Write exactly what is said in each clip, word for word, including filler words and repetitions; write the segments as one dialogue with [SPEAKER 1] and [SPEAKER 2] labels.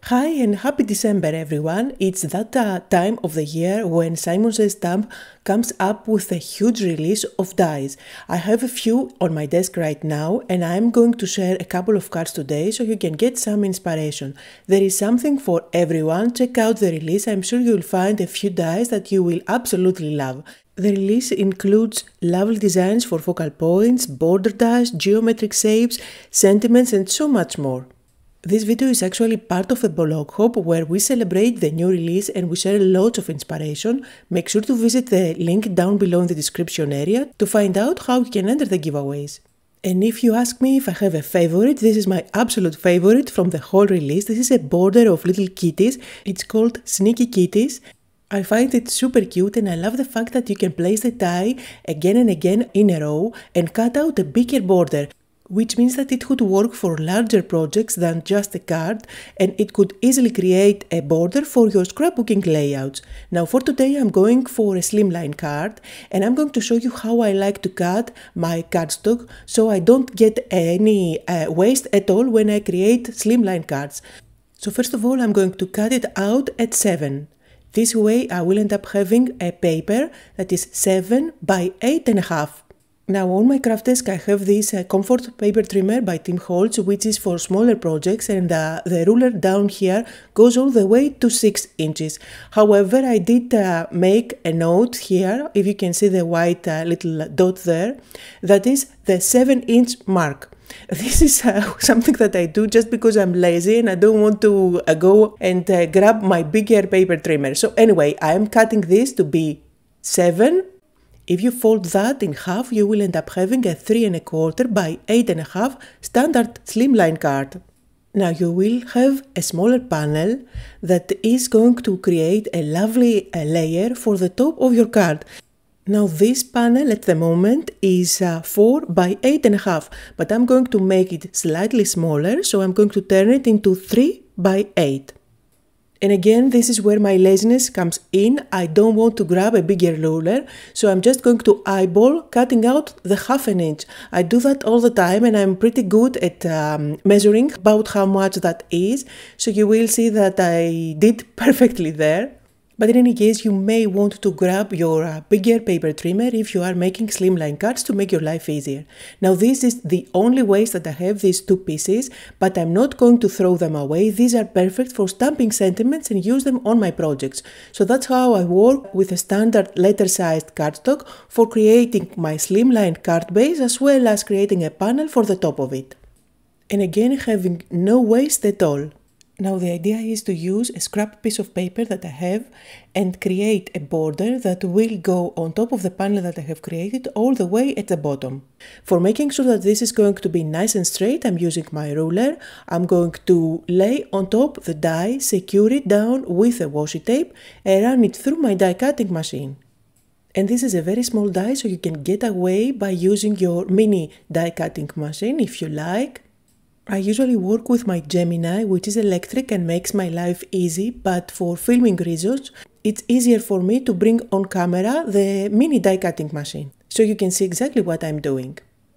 [SPEAKER 1] Hi and happy December everyone. It's that uh, time of the year when Simon Says Stamp comes up with a huge release of dies. I have a few on my desk right now and I'm going to share a couple of cards today so you can get some inspiration. There is something for everyone. Check out the release. I'm sure you'll find a few dies that you will absolutely love. The release includes lovely designs for focal points, border dies, geometric shapes, sentiments and so much more. This video is actually part of a blog hop where we celebrate the new release and we share lots of inspiration. Make sure to visit the link down below in the description area to find out how you can enter the giveaways. And if you ask me if I have a favorite, this is my absolute favorite from the whole release. This is a border of little kitties. It's called Sneaky Kitties. I find it super cute and I love the fact that you can place the die again and again in a row and cut out a bigger border, which means that it could work for larger projects than just a card and it could easily create a border for your scrapbooking layouts. Now for today I'm going for a slimline card and I'm going to show you how I like to cut my cardstock so I don't get any uh, waste at all when I create slimline cards. So first of all I'm going to cut it out at seven. This way I will end up having a paper that is seven by eight and a half. Now on my craft desk I have this uh, Comfort Paper Trimmer by Tim Holtz, which is for smaller projects, and uh, the ruler down here goes all the way to six inches. However, I did uh, make a note here, if you can see the white uh, little dot there, that is the seven inch mark. This is uh, something that I do just because I'm lazy and I don't want to uh, go and uh, grab my bigger paper trimmer. So anyway, I am cutting this to be seven. If you fold that in half, you will end up having a three and a quarter by eight and a half standard slimline card. Now you will have a smaller panel that is going to create a lovely uh, layer for the top of your card. Now this panel at the moment is uh, four by eight and a half, but I'm going to make it slightly smaller, so I'm going to turn it into three by eight. And again, this is where my laziness comes in. I don't want to grab a bigger ruler, so I'm just going to eyeball cutting out the half an inch. I do that all the time and I'm pretty good at um, measuring about how much that is, so you will see that I did perfectly there. But in any case, you may want to grab your uh, bigger paper trimmer if you are making slimline cards to make your life easier. Now this is the only waste that I have, these two pieces, but I'm not going to throw them away. These are perfect for stamping sentiments and use them on my projects. So that's how I work with a standard letter-sized cardstock for creating my slimline card base as well as creating a panel for the top of it. And again, having no waste at all. Now the idea is to use a scrap piece of paper that I have and create a border that will go on top of the panel that I have created all the way at the bottom. For making sure that this is going to be nice and straight, I'm using my ruler. I'm going to lay on top the die, secure it down with a washi tape and run it through my die cutting machine. And this is a very small die, so you can get away by using your mini die cutting machine if you like. I usually work with my Gemini, which is electric and makes my life easy, but for filming reasons, it's easier for me to bring on camera the mini die cutting machine, so you can see exactly what I'm doing.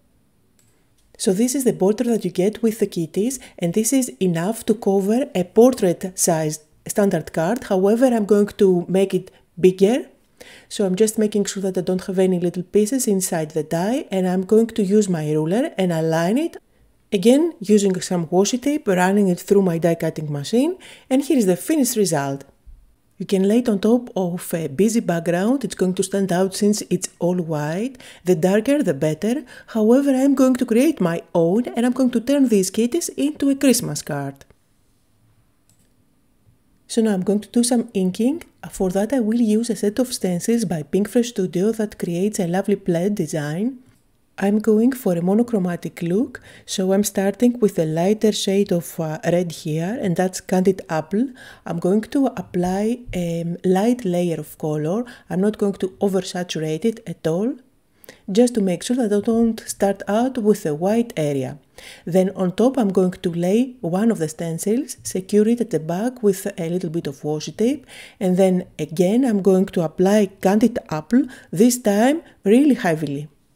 [SPEAKER 1] So this is the border that you get with the kitties, and this is enough to cover a portrait-sized standard card. However, I'm going to make it bigger, so I'm just making sure that I don't have any little pieces inside the die, and I'm going to use my ruler and align it. Again, using some washi tape, running it through my die cutting machine, and here is the finished result. You can lay it on top of a busy background. It's going to stand out since it's all white. The darker the better. However, I'm going to create my own and I'm going to turn these kitties into a Christmas card. So now I'm going to do some inking. For that I will use a set of stencils by Pinkfresh Studio that creates a lovely plaid design. I'm going for a monochromatic look, so I'm starting with a lighter shade of uh, red here, and that's Candied Apple. I'm going to apply a light layer of color. I'm not going to oversaturate it at all, just to make sure that I don't start out with a white area. Then on top I'm going to lay one of the stencils, secure it at the back with a little bit of washi tape, and then again I'm going to apply Candied Apple, this time really heavily.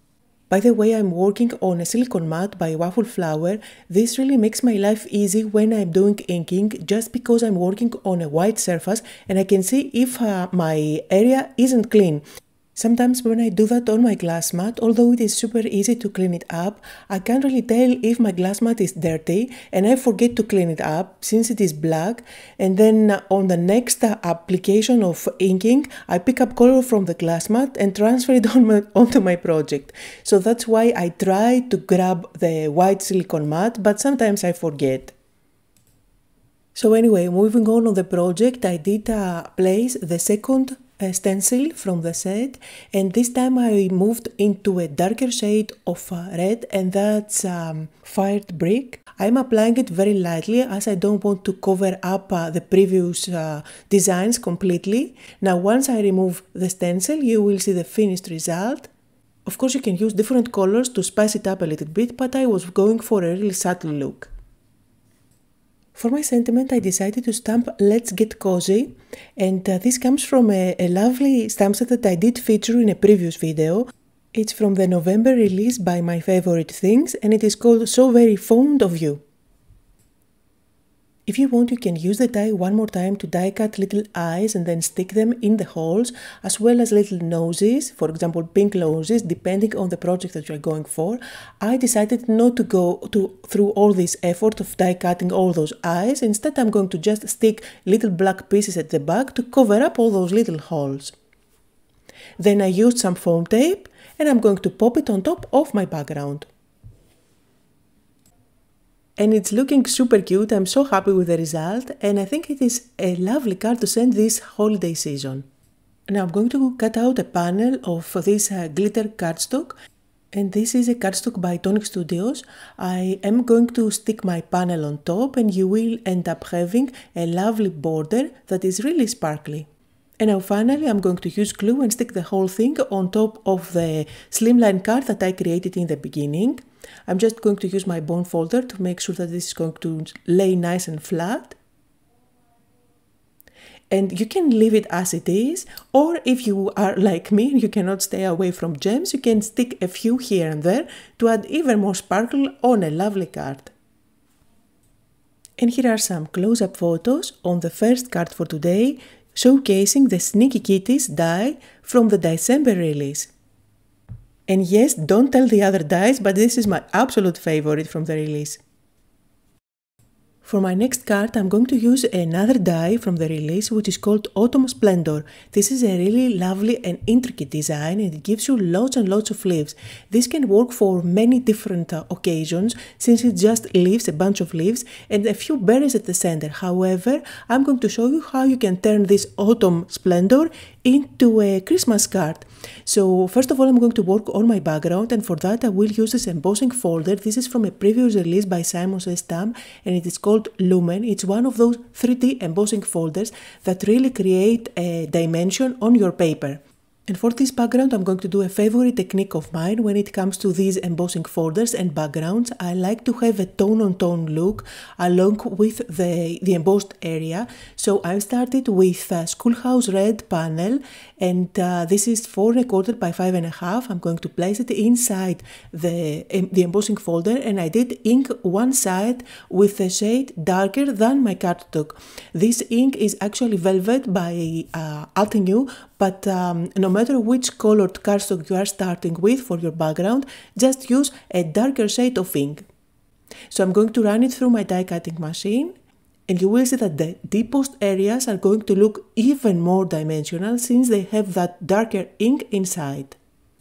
[SPEAKER 1] By the way, I'm working on a silicone mat by Waffle Flower. This really makes my life easy when I'm doing inking, just because I'm working on a white surface and I can see if uh, my area isn't clean. Sometimes when I do that on my glass mat, although it is super easy to clean it up, I can't really tell if my glass mat is dirty and I forget to clean it up since it is black, and then on the next application of inking, I pick up color from the glass mat and transfer it on my, onto my project. So that's why I try to grab the white silicone mat, but sometimes I forget. So anyway, moving on on the project, I did uh, place the second a stencil from the set, and this time I moved into a darker shade of uh, red, and that's um, Fired Brick. I'm applying it very lightly as I don't want to cover up uh, the previous uh, designs completely. Now once I remove the stencil, you will see the finished result. Of course you can use different colors to spice it up a little bit, but I was going for a really subtle look. For my sentiment, I decided to stamp Let's Get Cozy, and uh, this comes from a, a lovely stamp set that I did feature in a previous video. It's from the November release by My Favorite Things, and it is called So Very Fond of You. If you want, you can use the die one more time to die cut little eyes and then stick them in the holes, as well as little noses, for example pink noses, depending on the project that you are going for. I decided not to go to, through all this effort of die cutting all those eyes. Instead, I'm going to just stick little black pieces at the back to cover up all those little holes. Then I used some foam tape and I'm going to pop it on top of my background. And it's looking super cute. I'm so happy with the result, and I think it is a lovely card to send this holiday season. Now I'm going to cut out a panel of this uh, glitter cardstock, and this is a cardstock by Tonic Studios. I am going to stick my panel on top, and you will end up having a lovely border that is really sparkly. And now finally I'm going to use glue and stick the whole thing on top of the slimline card that I created in the beginning. I'm just going to use my bone folder to make sure that this is going to lay nice and flat. And you can leave it as it is, or if you are like me and you cannot stay away from gems, you can stick a few here and there to add even more sparkle on a lovely card. And here are some close-up photos on the first card for today, showcasing the Sneaky Kitties die from the December release. And yes, don't tell the other dies, but this is my absolute favorite from the release. For my next card, I'm going to use another die from the release, which is called Autumn Splendor. This is a really lovely and intricate design, and it gives you lots and lots of leaves. This can work for many different uh, occasions, since it's just leaves, a bunch of leaves, and a few berries at the center. However, I'm going to show you how you can turn this Autumn Splendor into a Christmas card. So first of all, I'm going to work on my background, and for that I will use this embossing folder. This is from a previous release by Simon Says Stamp, and it is called Lumen. It's one of those three D embossing folders that really create a dimension on your paper. And for this background, I'm going to do a favorite technique of mine when it comes to these embossing folders and backgrounds. I like to have a tone-on-tone look along with the, the embossed area. So I started with a Schoolhouse Red panel, and uh, this is four and a quarter by five and a half. I'm going to place it inside the, the embossing folder, and I did ink one side with a shade darker than my cardstock. This ink is actually Velvet by uh, Altenew, but um, no matter which colored cardstock you are starting with for your background, just use a darker shade of ink. So I'm going to run it through my die cutting machine, and you will see that the deepest areas are going to look even more dimensional since they have that darker ink inside.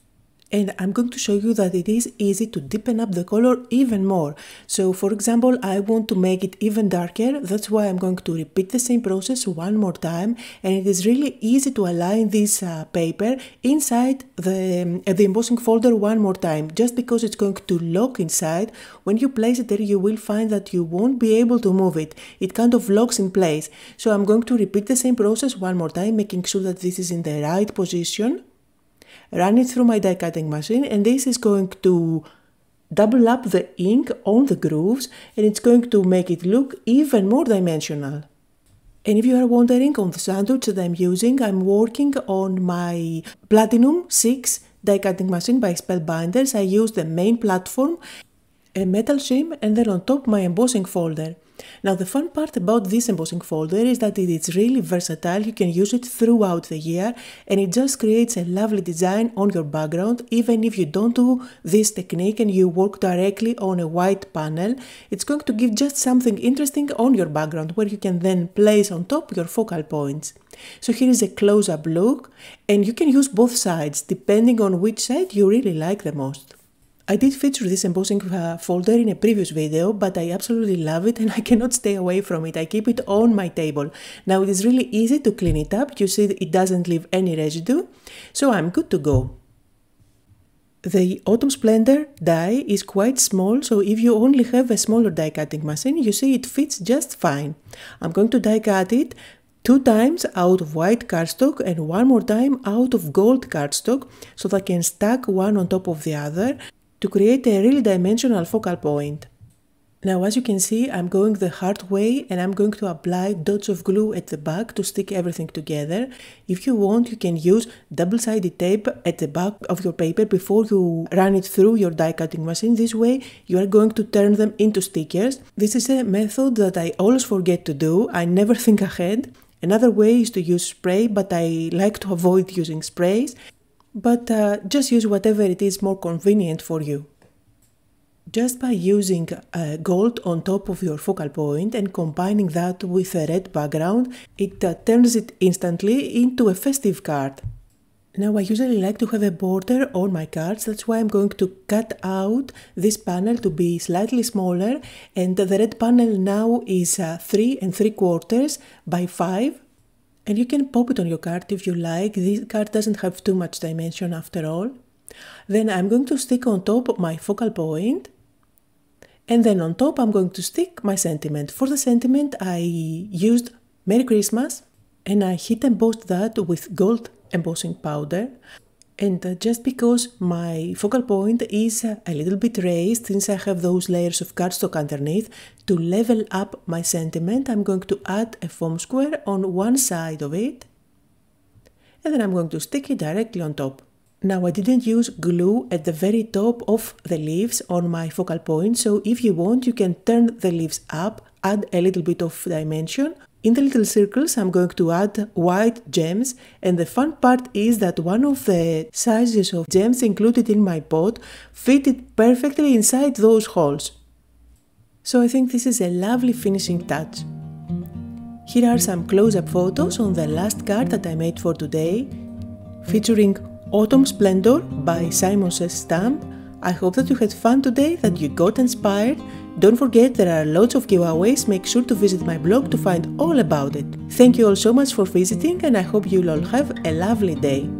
[SPEAKER 1] And I'm going to show you that it is easy to deepen up the color even more. So for example, I want to make it even darker. That's why I'm going to repeat the same process one more time. And it is really easy to align this uh, paper inside the, uh, the embossing folder one more time, just because it's going to lock inside. When you place it there, you will find that you won't be able to move it. It kind of locks in place. So I'm going to repeat the same process one more time, making sure that this is in the right position. Run it through my die cutting machine, and this is going to double up the ink on the grooves, and it's going to make it look even more dimensional. And if you are wondering on the sandwich that I'm using, I'm working on my Platinum six die cutting machine by Spellbinders. I use the main platform, a metal shim, and then on top my embossing folder. Now the fun part about this embossing folder is that it is really versatile. You can use it throughout the year and it just creates a lovely design on your background. Even if you don't do this technique and you work directly on a white panel, it's going to give just something interesting on your background where you can then place on top your focal points. So here is a close-up look, and you can use both sides depending on which side you really like the most. I did feature this embossing uh, folder in a previous video, but I absolutely love it and I cannot stay away from it. I keep it on my table. Now it is really easy to clean it up. You see it doesn't leave any residue, so I'm good to go. The Autumn Splendor die is quite small, so if you only have a smaller die cutting machine, you see it fits just fine. I'm going to die cut it two times out of white cardstock and one more time out of gold cardstock, so that I can stack one on top of the other to create a really dimensional focal point. Now as you can see, I'm going the hard way and I'm going to apply dots of glue at the back to stick everything together. If you want, you can use double-sided tape at the back of your paper before you run it through your die cutting machine. This way you are going to turn them into stickers. This is a method that I always forget to do. I never think ahead. Another way is to use spray, but I like to avoid using sprays. But uh, just use whatever it is more convenient for you. Just by using uh, gold on top of your focal point and combining that with a red background, it uh, turns it instantly into a festive card. Now I usually like to have a border on my cards, that's why I'm going to cut out this panel to be slightly smaller, and the red panel now is uh, three and three quarters by five. And you can pop it on your card if you like. This card doesn't have too much dimension after all. Then I'm going to stick on top my focal point. And then on top I'm going to stick my sentiment. For the sentiment I used Merry Christmas and I heat embossed that with gold embossing powder. And uh, just because my focal point is uh, a little bit raised, since I have those layers of cardstock underneath, to level up my sentiment, I'm going to add a foam square on one side of it. And then I'm going to stick it directly on top. Now I didn't use glue at the very top of the leaves on my focal point, so if you want you can turn the leaves up, add a little bit of dimension. In the little circles I'm going to add white gems, and the fun part is that one of the sizes of gems included in my pot fitted perfectly inside those holes. So I think this is a lovely finishing touch. Here are some close-up photos on the last card that I made for today, featuring Autumn Splendor by Simon Says Stamp. I hope that you had fun today, that you got inspired. Don't forget there are lots of giveaways, make sure to visit my blog to find all about it. Thank you all so much for visiting and I hope you'll all have a lovely day.